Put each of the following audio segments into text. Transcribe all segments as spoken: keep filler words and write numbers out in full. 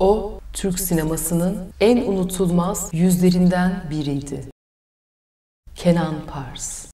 O, Türk sinemasının en unutulmaz yüzlerinden biriydi. Kenan Pars.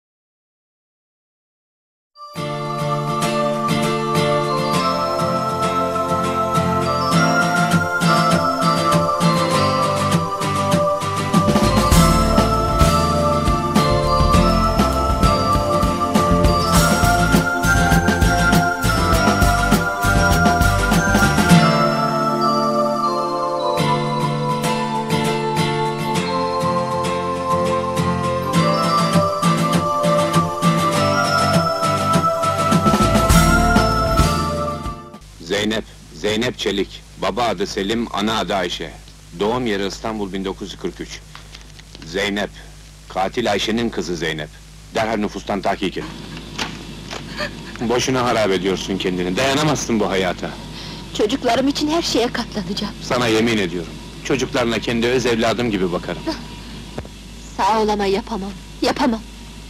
Zeynep, Zeynep Çelik. Baba adı Selim, ana adı Ayşe. Doğum yeri İstanbul bin dokuz yüz kırk üç. Zeynep, katil Ayşe'nin kızı Zeynep. Derhal nüfustan tahkik et. Boşuna harap ediyorsun kendini, dayanamazsın bu hayata. Çocuklarım için her şeye katlanacağım. Sana yemin ediyorum, çocuklarına kendi öz evladım gibi bakarım. Sağ ol ama yapamam, yapamam.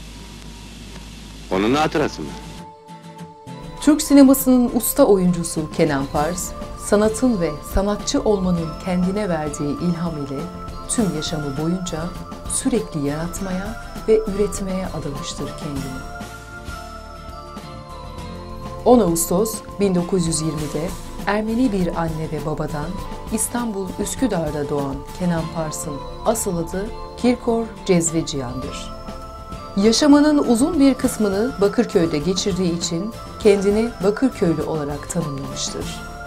Onun hatırası mı? Türk sinemasının usta oyuncusu Kenan Pars, sanatın ve sanatçı olmanın kendine verdiği ilham ile tüm yaşamı boyunca sürekli yaratmaya ve üretmeye adamıştır kendini. on Ağustos bin dokuz yüz yirmide Ermeni bir anne ve babadan İstanbul Üsküdar'da doğan Kenan Pars'ın asıl adı Kirkor Cezveciyan'dır. Yaşamının uzun bir kısmını Bakırköy'de geçirdiği için kendini Bakırköylü olarak tanımlamıştır.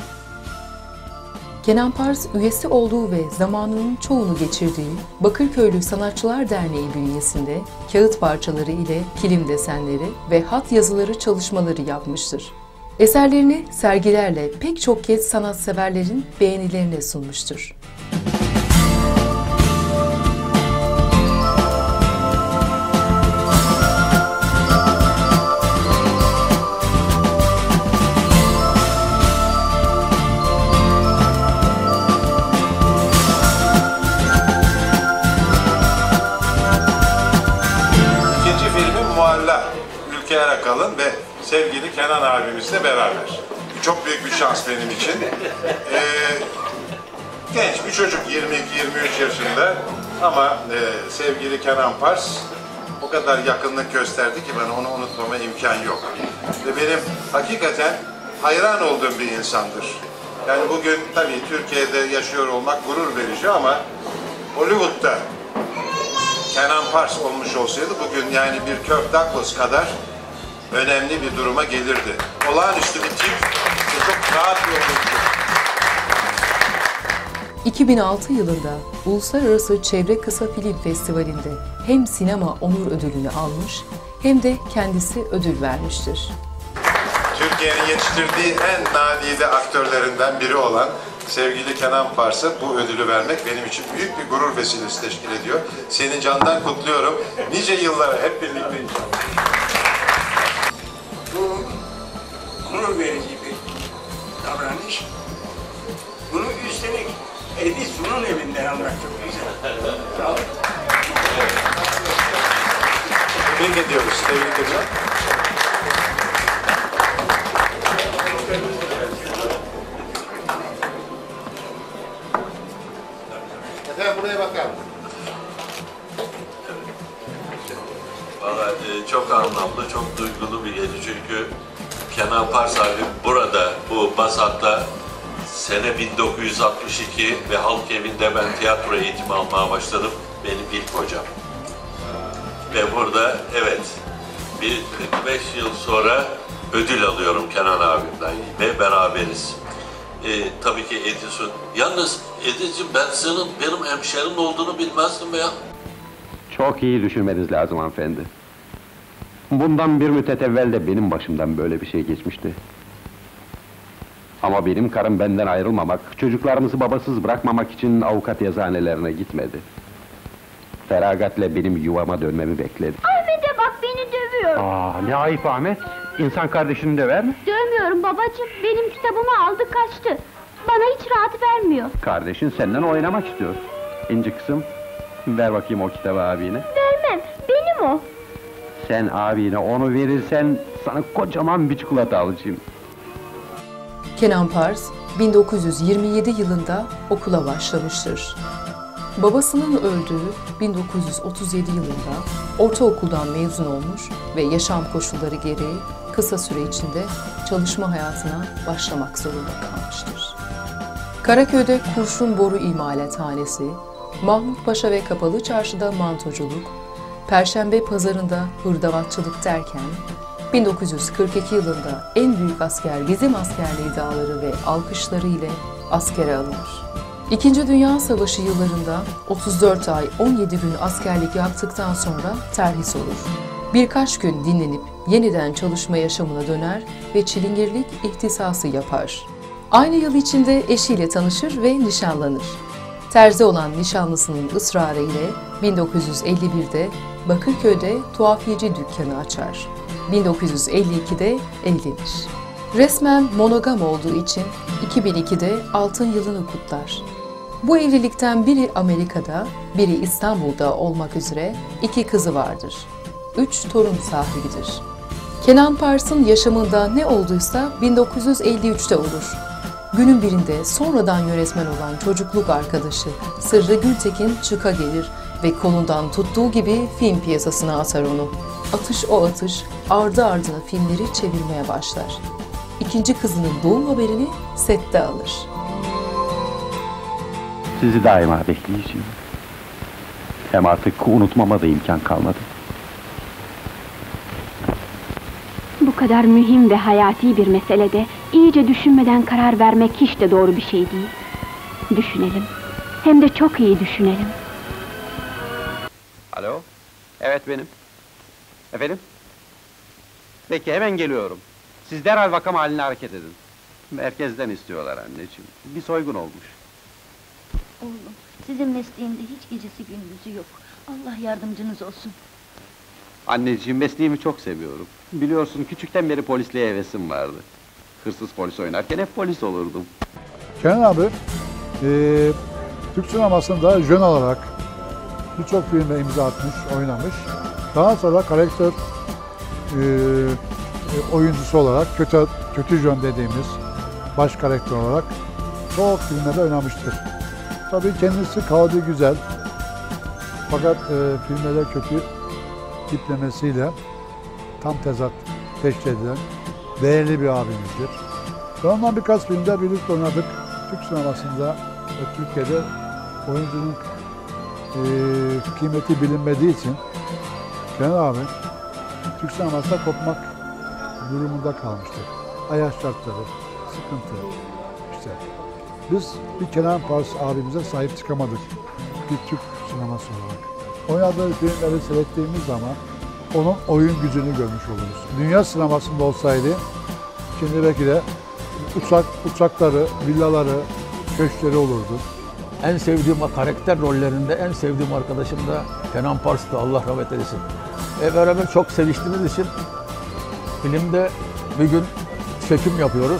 Kenan Pars, üyesi olduğu ve zamanının çoğunu geçirdiği Bakırköylü Sanatçılar Derneği bünyesinde kağıt parçaları ile kilim desenleri ve hat yazıları çalışmaları yapmıştır. Eserlerini sergilerle pek çok kez sanatseverlerin beğenilerine sunmuştur. Ülke Erakal'ın ve sevgili Kenan abimizle beraber. Çok büyük bir şans benim için. Ee, genç bir çocuk, yirmi iki yirmi üç yaşında ama e, sevgili Kenan Pars o kadar yakınlık gösterdi ki ben onu unutmama imkan yok. Ve benim hakikaten hayran olduğum bir insandır. Yani bugün tabii Türkiye'de yaşıyor olmak gurur verici ama Hollywood'da Kenan Pars olmuş olsaydı bugün yani bir Kirk Douglas kadar önemli bir duruma gelirdi. Olağanüstü bir tip ve çok rahat bir oyuncu. iki bin altı yılında Uluslararası Çevre Kısa Film Festivali'nde hem sinema onur ödülünü almış hem de kendisi ödül vermiştir. Türkiye'nin yetiştirdiği en nadide aktörlerinden biri olan sevgili Kenan Pars'a bu ödülü vermek benim için büyük bir gurur vesilesi teşkil ediyor. Seni candan kutluyorum. Nice yıllara hep birlikte inşallah. Bu gurur verici bir davranış. Bunu üstelik Edison'un evinden almak çok güzel. Sağ olun. Tebrik ediyoruz. Tebrik ediyorum. Efendim buraya bakalım. Vallahi e, çok anlamlı, çok duygulu bir gece çünkü Kenan Pars abi burada, bu Basat'ta sene bin dokuz yüz altmış iki ve Halk Evi'nde ben tiyatro eğitimi almaya başladım. Benim ilk hocam. Ve burada evet, bir kırk beş yıl sonra ödül alıyorum Kenan abimden ve beraberiz. Ee, tabii ki Edison. Yalnız Edison ben senin benim hemşerim olduğunu bilmezdim ya. Çok iyi düşünmeniz lazım hanımefendi. Bundan bir müddet evvel de benim başımdan böyle bir şey geçmişti. Ama benim karım benden ayrılmamak, çocuklarımızı babasız bırakmamak için avukat yazıhanelerine gitmedi. Feragatle benim yuvama dönmemi bekledi. Ahmet'e bak, beni dövüyor. Aa, ne ayıp Ahmet! İnsan kardeşini döver mi? Dövmüyorum babacığım, benim kitabımı aldı kaçtı. Bana hiç rahat vermiyor. Kardeşin senden oynamak istiyor. İnci kızım, ver bakayım o kitabı abine. Vermem, benim o. Sen abine onu verirsen, sana kocaman bir çikolata alacağım. Kenan Pars, bin dokuz yüz yirmi yedi yılında okula başlamıştır. Babasının öldüğü bin dokuz yüz otuz yedi yılında ortaokuldan mezun olmuş ve yaşam koşulları gereği kısa süre içinde çalışma hayatına başlamak zorunda kalmıştır. Karaköy'de kurşun boru imalathanesi, Mahmut Paşa ve Kapalı Çarşı'da mantoculuk, Perşembe Pazarı'nda hırdavatçılık derken, bin dokuz yüz kırk iki yılında en büyük asker bizim askerliği iddiaları ve alkışları ile askere alınır. İkinci Dünya Savaşı yıllarında otuz dört ay on yedi gün askerlik yaptıktan sonra terhis olur. Birkaç gün dinlenip yeniden çalışma yaşamına döner ve çilingirlik ihtisası yapar. Aynı yıl içinde eşiyle tanışır ve nişanlanır. Terzi olan nişanlısının ısrarı ile bin dokuz yüz elli birde Bakırköy'de tuhafiyeci dükkanı açar. bin dokuz yüz elli ikide evlenir. Resmen monogam olduğu için iki bin ikide altın yılını kutlar. Bu evlilikten biri Amerika'da, biri İstanbul'da olmak üzere iki kızı vardır. Üç torun sahibidir. Kenan Pars'ın yaşamında ne olduysa bin dokuz yüz elli üçte olur. Günün birinde sonradan yönetmen olan çocukluk arkadaşı Sırrı Gültekin çıka gelir ve kolundan tuttuğu gibi film piyasasına atar onu. Atış o atış, ardı ardına filmleri çevirmeye başlar. İkinci kızının doğum haberini sette alır. Sizi daima bekleyeceğim. Hem artık unutmama da imkan kalmadı. Bu kadar mühim ve hayati bir meselede iyice düşünmeden karar vermek hiç de doğru bir şey değil. Düşünelim. Hem de çok iyi düşünelim. Alo? Evet benim. Efendim? Peki hemen geliyorum. Siz derhal vakam haline hareket edin. Merkezden istiyorlar anneciğim. Bir soygun olmuş. Oğlum, sizin mesleğinde hiç gecesi gündüzü yok. Allah yardımcınız olsun. Anneciğim, mesleğimi çok seviyorum. Biliyorsun, küçükten beri polisliğe hevesim vardı. Hırsız polis oynarken hep polis olurdum. Kenan abi, e, Türk sinemasında jön olarak birçok filme imza atmış, oynamış. Daha sonra karakter e, e, oyuncusu olarak, kötü, kötü jön dediğimiz baş karakter olarak çok filmlerde oynamıştır. Tabii kendisi kavdi güzel, fakat e, filmlere kötü tiplemesiyle tam tezat teşkil edilen değerli bir abimizdir. Ondan birkaç filmde birlikte oynadık. Türk sinemasında ve Türkiye'de oyuncunun e, kıymeti bilinmediği için Kenan abi Türk sinemasında kopmak durumunda kalmıştır. Hayat şartları, sıkıntı işte. Biz bir Kenan Pars abimize sahip çıkamadık bir Türk sineması olarak. Oynadığı filmleri seyrettiğimiz zaman onun oyun gücünü görmüş oluruz. Dünya sinemasında olsaydı şimdi belki de uçak, uçakları, villaları, köşkleri olurdu. En sevdiğim karakter rollerinde en sevdiğim arkadaşım da Kenan Pars'tı, Allah rahmet eylesin. E beraber çok seviştiğimiz için filmde bir gün çekim yapıyoruz.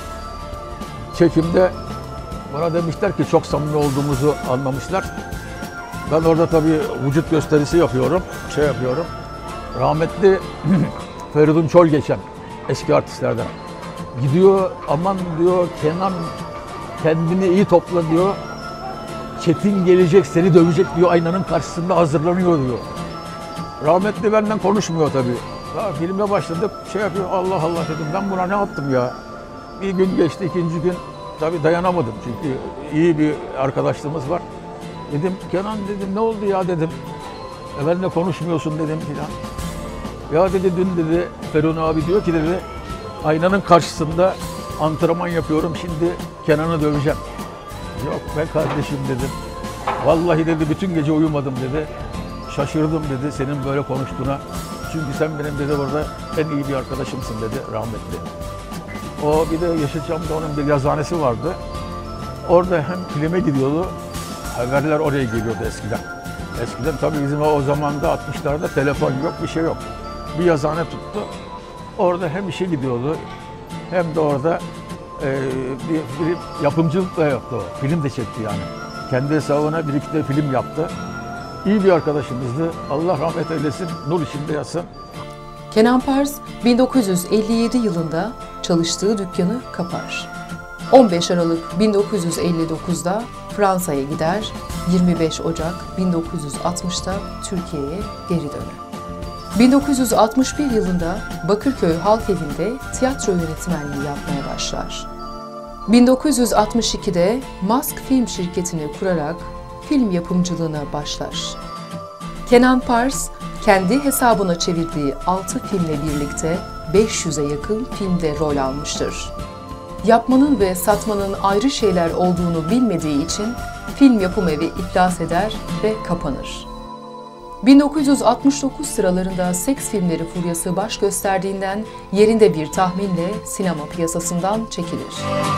Çekimde bana demişler ki çok samimi olduğumuzu anlamışlar. Ben orada tabii vücut gösterisi yapıyorum, şey yapıyorum. Rahmetli Feridun Çolgeçen, eski artistlerden. Gidiyor, aman diyor Kenan kendini iyi topla diyor. Çetin gelecek, seni dövecek diyor, aynanın karşısında hazırlanıyor diyor. Rahmetli benden konuşmuyor tabii. Ya, filme başladık, şey yapıyor, Allah Allah dedim, ben buna ne yaptım ya? Bir gün geçti, ikinci gün tabii dayanamadım çünkü iyi bir arkadaşlığımız var. Dedim, Kenan dedim, ne oldu ya dedim. E benimle konuşmuyorsun dedim filan. Ya dedi, dün dedi, Ferun abi diyor ki dedi, aynanın karşısında antrenman yapıyorum, şimdi Kenan'ı döveceğim. Yok be kardeşim dedim. Vallahi dedi, bütün gece uyumadım dedi. Şaşırdım dedi senin böyle konuştuğuna. Çünkü sen benim dedi burada en iyi bir arkadaşımsın dedi rahmetli. O bir de Yeşilçam'da onun bir yazıhanesi vardı. Orada hem filme gidiyordu, haberler oraya geliyordu eskiden. Eskiden tabii bizim o zamanda altmışlarda telefon yok, bir şey yok. Bir yazıhane tuttu. Orada hem işe gidiyordu hem de orada e, bir, bir yapımcılık da yaptı o. Film de çekti yani. Kendi hesabına bir iki de film yaptı. İyi bir arkadaşımızdı. Allah rahmet eylesin, nur içinde yatsın. Kenan Pars bin dokuz yüz elli yedi yılında çalıştığı dükkanı kapar. on beş Aralık bin dokuz yüz elli dokuz'da Fransa'ya gider, yirmi beş Ocak bin dokuz yüz altmış'ta Türkiye'ye geri döner. bin dokuz yüz altmış bir yılında Bakırköy Halk Evi'nde tiyatro yönetmenliği yapmaya başlar. bin dokuz yüz altmış iki'de Mask Film şirketini kurarak film yapımcılığına başlar. Kenan Pars, kendi hesabına çevirdiği altı filmle birlikte beş yüz'e yakın filmde rol almıştır. Yapmanın ve satmanın ayrı şeyler olduğunu bilmediği için film yapım evi iflas eder ve kapanır. bin dokuz yüz altmış dokuz sıralarında seks filmleri furyası baş gösterdiğinden yerinde bir tahminle sinema piyasasından çekilir.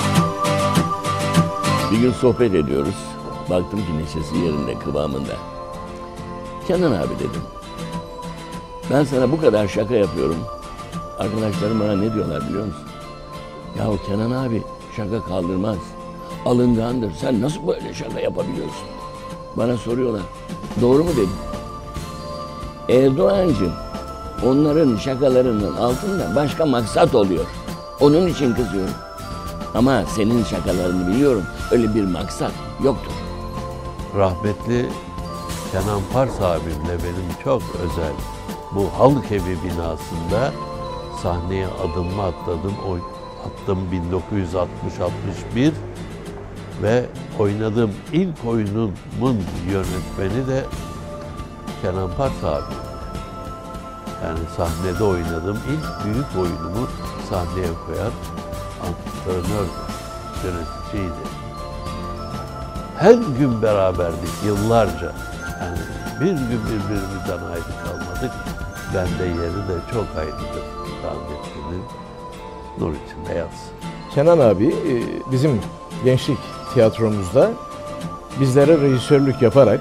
Bir gün sohbet ediyoruz. Baktım ki neşesi yerinde, kıvamında. Kenan abi dedim. Ben sana bu kadar şaka yapıyorum. Arkadaşlarım bana ne diyorlar biliyor musun? Yahu Kenan abi şaka kaldırmaz. Alıngandır. Sen nasıl böyle şaka yapabiliyorsun? Bana soruyorlar. Doğru mu dedim. Erdoğancığım, onların şakalarının altında başka maksat oluyor. Onun için kızıyorum. Ama senin şakalarını biliyorum. Öyle bir maksat yoktur. Rahmetli Kenan Pars abimle benim çok özel bu Halk Evi binasında sahneye adımımı atladım. O attım bin dokuz yüz altmış altmış bir ve oynadığım ilk oyunumun yönetmeni de Kenan Pars abi. Yani sahnede oynadığım ilk büyük oyunumu sahneye koyan antrenördü, yöneticiydi. Her gün beraberdik yıllarca. Yani bir gün birbirimizden ayrı kalmadık. Bende yeri de çok ayrıdır. Rahmetlinin nur içinde yatsın. Kenan abi bizim gençlik tiyatromuzda bizlere rejisörlük yaparak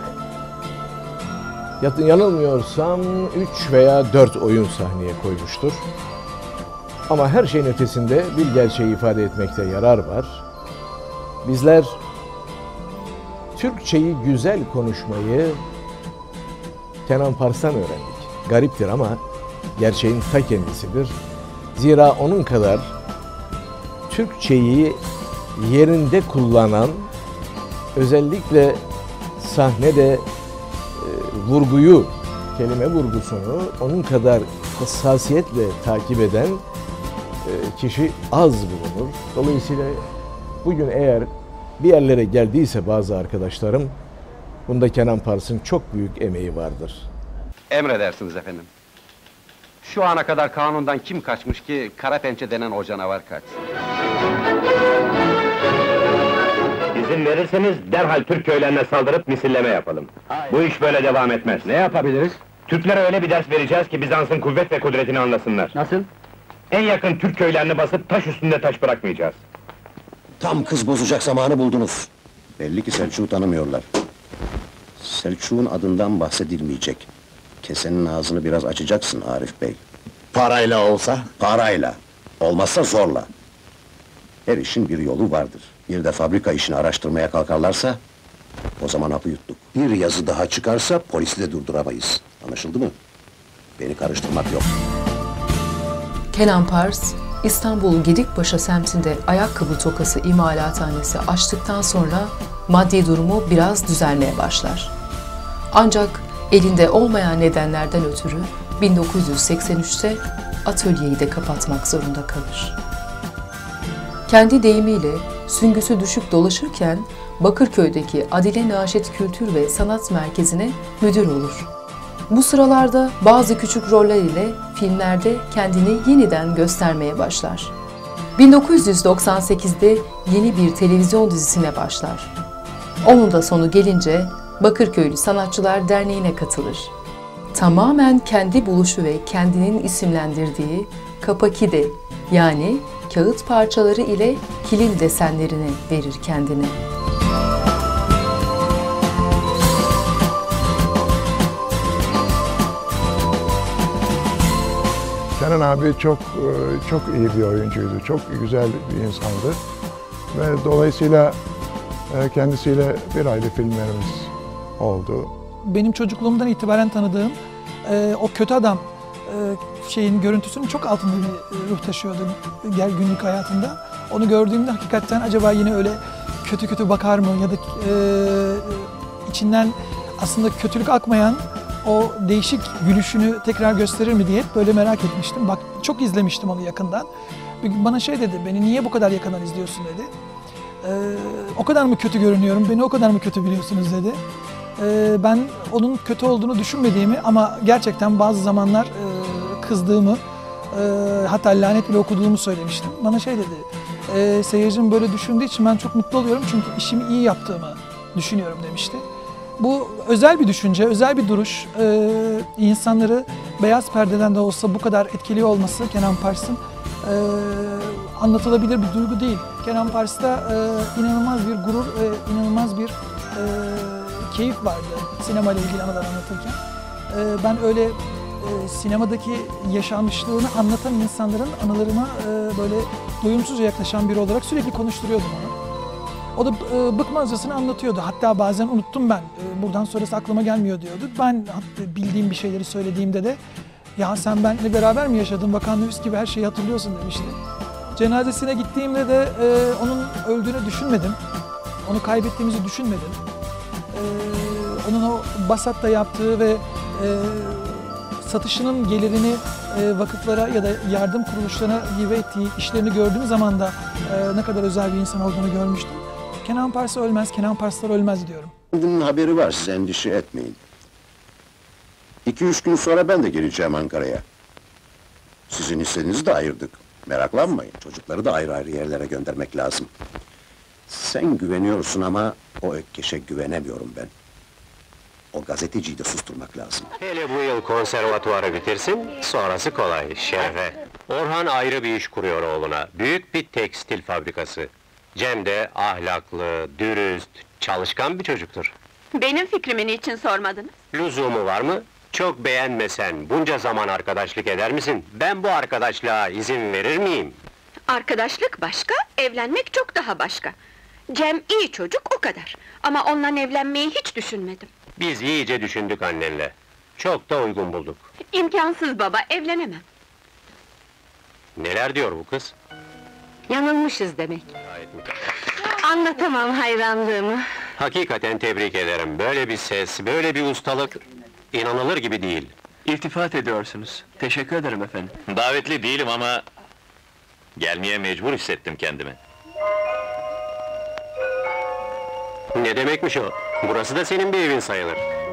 yanılmıyorsam üç veya dört oyun sahneye koymuştur. Ama her şeyin ötesinde bir gerçeği ifade etmekte yarar var. Bizler Türkçeyi güzel konuşmayı Kenan Pars'tan öğrendik. Gariptir ama gerçeğin ta kendisidir. Zira onun kadar Türkçeyi yerinde kullanan, özellikle sahnede e, vurguyu, kelime vurgusunu onun kadar hassasiyetle takip eden e, kişi az bulunur. Dolayısıyla bugün eğer bir yerlere geldiyse bazı arkadaşlarım, bunda Kenan Pars'ın çok büyük emeği vardır. Emredersiniz efendim. Şu ana kadar kanundan kim kaçmış ki kara pençe denen o canavar kaçsın? İzin verirseniz derhal Türk köylerine saldırıp misilleme yapalım. Hayır. Bu iş böyle devam etmez. Ne yapabiliriz? Türklere öyle bir ders vereceğiz ki Bizans'ın kuvvet ve kudretini anlasınlar. Nasıl? En yakın Türk köylerini basıp taş üstünde taş bırakmayacağız. Tam kız bozacak zamanı buldunuz. Belli ki Selçuk'u tanımıyorlar. Selçuk'un adından bahsedilmeyecek. Kesenin ağzını biraz açacaksın Arif Bey. Parayla olsa? Parayla. Olmazsa zorla. Her işin bir yolu vardır. Bir de fabrika işini araştırmaya kalkarlarsa, o zaman hapı yuttuk. Bir yazı daha çıkarsa polisi de durduramayız. Anlaşıldı mı? Beni karıştırmak yok. Kenan Pars, İstanbul Gedikpaşa semtinde ayakkabı tokası imalathanesi açtıktan sonra maddi durumu biraz düzelmeye başlar. Ancak elinde olmayan nedenlerden ötürü bin dokuz yüz seksen üç'te atölyeyi de kapatmak zorunda kalır. Kendi deyimiyle süngüsü düşük dolaşırken Bakırköy'deki Adile Naşit Kültür ve Sanat Merkezi'ne müdür olur. Bu sıralarda bazı küçük roller ile filmlerde kendini yeniden göstermeye başlar. bin dokuz yüz doksan sekiz'de yeni bir televizyon dizisine başlar. Onun da sonu gelince Bakırköylü Sanatçılar Derneği'ne katılır. Tamamen kendi buluşu ve kendinin isimlendirdiği Kapakide, yani kağıt parçaları ile kilim desenlerini verir kendine. Kenan abi çok çok iyi bir oyuncuydu, çok güzel bir insandı ve dolayısıyla kendisiyle bir aylık filmlerimiz oldu. Benim çocukluğumdan itibaren tanıdığım e, o kötü adam şeyin görüntüsünün çok altında bir ruh taşıyordu gel günlük hayatında. Onu gördüğümde hakikaten acaba yine öyle kötü kötü bakar mı ya da e, içinden aslında kötülük akmayan o değişik gülüşünü tekrar gösterir mi diye hep böyle merak etmiştim. Bak çok izlemiştim onu yakından. Bir gün bana şey dedi, beni niye bu kadar yakından izliyorsun dedi. Ee, o kadar mı kötü görünüyorum, beni o kadar mı kötü biliyorsunuz dedi. Ee, ben onun kötü olduğunu düşünmediğimi ama gerçekten bazı zamanlar e, kızdığımı, e, hatta lanet bile okuduğumu söylemiştim. Bana şey dedi, e, seyircim böyle düşündüğü için ben çok mutlu oluyorum çünkü işimi iyi yaptığımı düşünüyorum demişti. Bu özel bir düşünce, özel bir duruş. Ee, insanları beyaz perdeden de olsa bu kadar etkili olması Kenan Pars'ın e, anlatılabilir bir duygu değil. Kenan Pars'ta e, inanılmaz bir gurur ve inanılmaz bir e, keyif vardı sinema ile ilgili anılar anlatırken. E, ben öyle e, sinemadaki yaşanmışlığını anlatan insanların anılarıma e, böyle doyumsuzca yaklaşan biri olarak sürekli konuşturuyordum onu. O da e, bıkmazcasını anlatıyordu. Hatta bazen unuttum ben. E, buradan sonrası aklıma gelmiyor diyordu. Ben hatta bildiğim bir şeyleri söylediğimde de ya sen benimle beraber mi yaşadın? Bakan Nefis gibi her şeyi hatırlıyorsun demişti. Cenazesine gittiğimde de e, onun öldüğünü düşünmedim. Onu kaybettiğimizi düşünmedim. E, onun o Basat'ta yaptığı ve e, satışının gelirini e, vakıflara ya da yardım kuruluşlarına hibe ettiği işlerini gördüğüm zaman da e, ne kadar özel bir insan olduğunu görmüştüm. Kenan Pars ölmez, Kenan Parslar ölmez diyorum. Bunun haberi var, siz endişe etmeyin. İki üç gün sonra ben de geleceğim Ankara'ya. Sizin hissenizi de ayırdık. Meraklanmayın, çocukları da ayrı ayrı yerlere göndermek lazım. Sen güveniyorsun ama o Ökkeş'e güvenemiyorum ben. O gazeteciyi de susturmak lazım. Hele bu yıl konservatuvarı bitirsin, sonrası kolay, Şerefe. Orhan ayrı bir iş kuruyor oğluna, büyük bir tekstil fabrikası. Cem de ahlaklı, dürüst, çalışkan bir çocuktur. Benim fikrimi niçin sormadınız? Lüzumu var mı? Çok beğenmesen, bunca zaman arkadaşlık eder misin? Ben bu arkadaşlığa izin verir miyim? Arkadaşlık başka, evlenmek çok daha başka. Cem iyi çocuk, o kadar. Ama onunla evlenmeyi hiç düşünmedim. Biz iyice düşündük annenle. Çok da uygun bulduk. İmkansız baba, evlenemem. Neler diyor bu kız? Yanılmışız demek. Anlatamam hayranlığımı. Hakikaten tebrik ederim. Böyle bir ses, böyle bir ustalık inanılır gibi değil. İltifat ediyorsunuz. Teşekkür ederim efendim. Davetli değilim ama gelmeye mecbur hissettim kendimi. Ne demekmiş o? Burası da senin bir evin sayılır.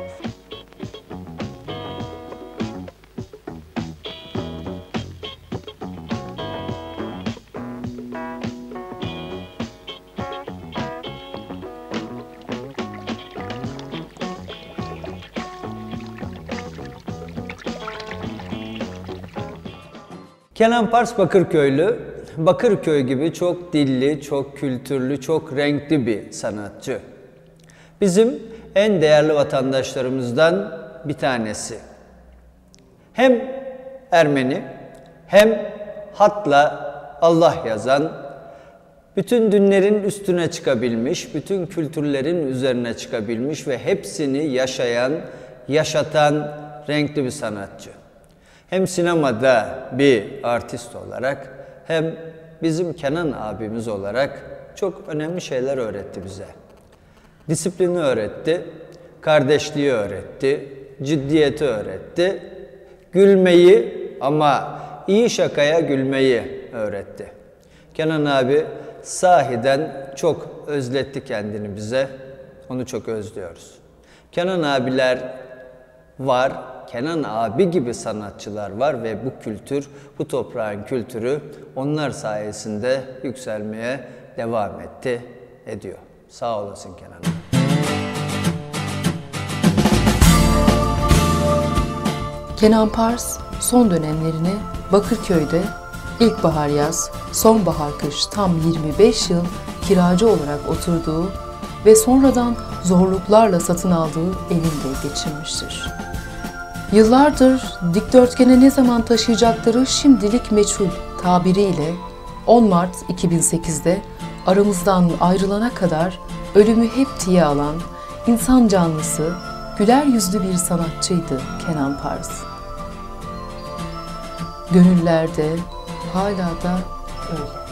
Kenan Pars Bakırköylü, Bakırköy gibi çok dilli, çok kültürlü, çok renkli bir sanatçı. Bizim en değerli vatandaşlarımızdan bir tanesi. Hem Ermeni, hem hatla Allah yazan, bütün dinlerin üstüne çıkabilmiş, bütün kültürlerin üzerine çıkabilmiş ve hepsini yaşayan, yaşatan renkli bir sanatçı. Hem sinemada bir artist olarak, hem bizim Kenan abimiz olarak çok önemli şeyler öğretti bize. Disiplini öğretti, kardeşliği öğretti, ciddiyeti öğretti, gülmeyi ama iyi şakaya gülmeyi öğretti. Kenan abi sahiden çok özletti kendini bize, onu çok özlüyoruz. Kenan abiler var, Kenan abi gibi sanatçılar var ve bu kültür, bu toprağın kültürü onlar sayesinde yükselmeye devam etti, ediyor. Sağ olasın Kenan abi. Kenan Pars son dönemlerini Bakırköy'de ilkbahar yaz, sonbahar kış tam yirmi beş yıl kiracı olarak oturduğu ve sonradan zorluklarla satın aldığı evinde geçirmiştir. Yıllardır dikdörtgene ne zaman taşıyacakları şimdilik meçhul tabiriyle on Mart iki bin sekiz'de aramızdan ayrılana kadar ölümü hep tiye alan insan canlısı, güler yüzlü bir sanatçıydı Kenan Pars. gönüllerde hala da öyle.